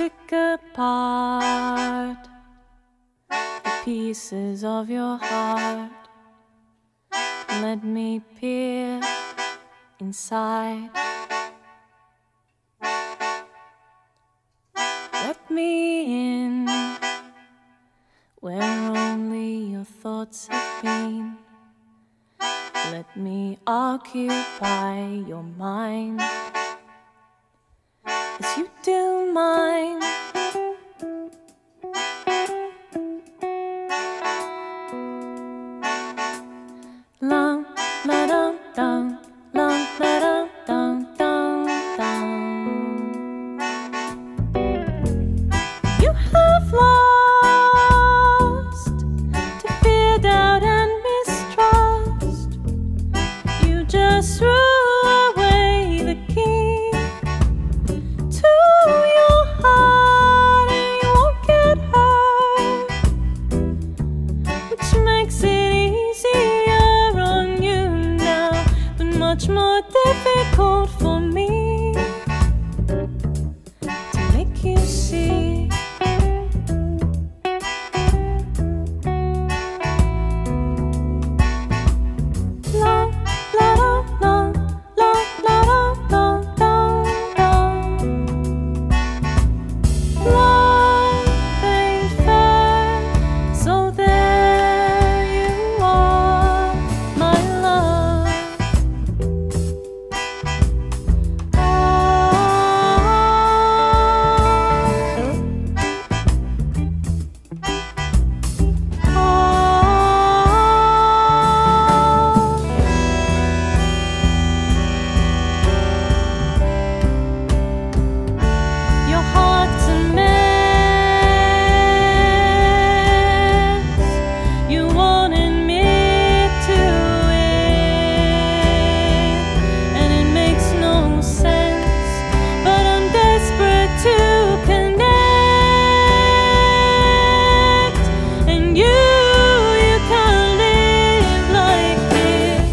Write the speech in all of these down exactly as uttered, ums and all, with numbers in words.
pick apart the pieces of your heart. Let me peer inside. Let me in where only your thoughts have been. Let me occupy your mind as you do mine. Long, la dum dum, long, la dum dum dum dum. You have lost to fear, doubt, and mistrust. You just threw away the key to your heart, and you won't get hurt, which makes it easier on you now, but much more difficult for me to make you see. Long, la dum, long, long, la dum, dum, dum, dum. Life ain't fair, so there you are, my love. Ah, your heart's a mess. You won't admit to it, and it makes no sense. But I'm desperate to connect, and you, you can't live like this.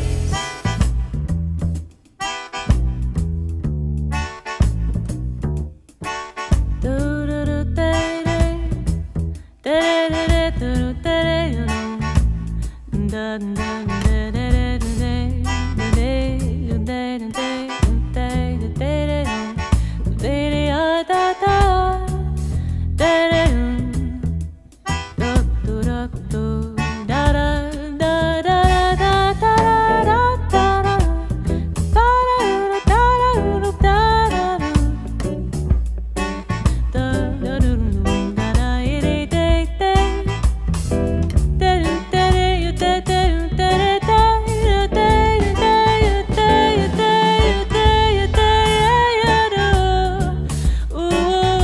Ooh.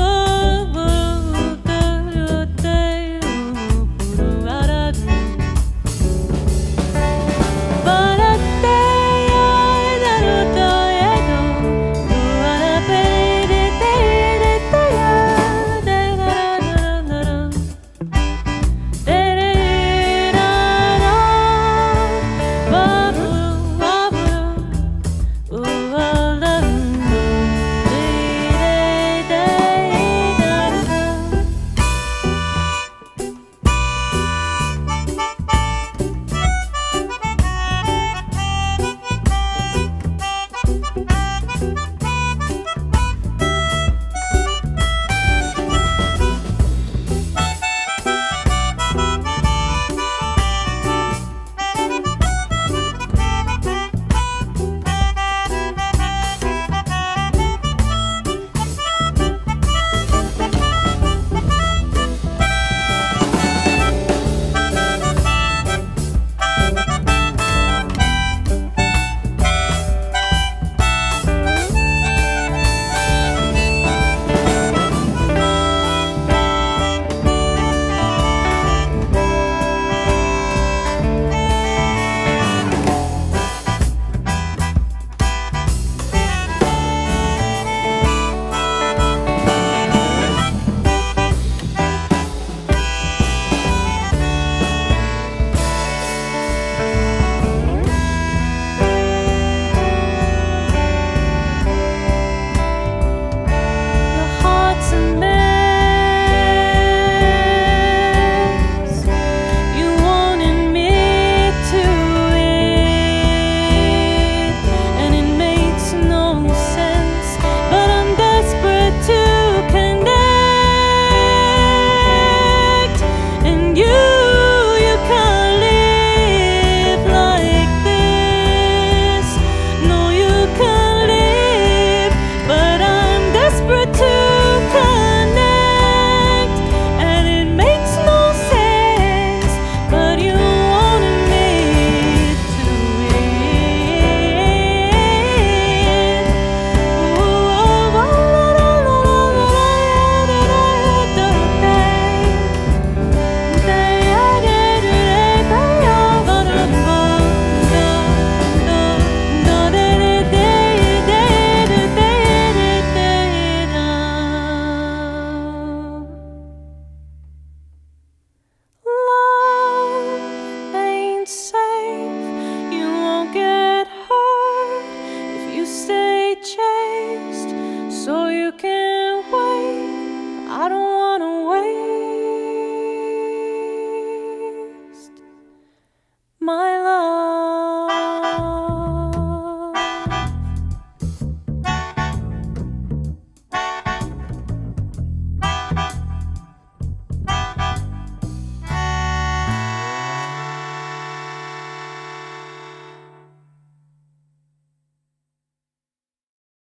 you can wait. I don't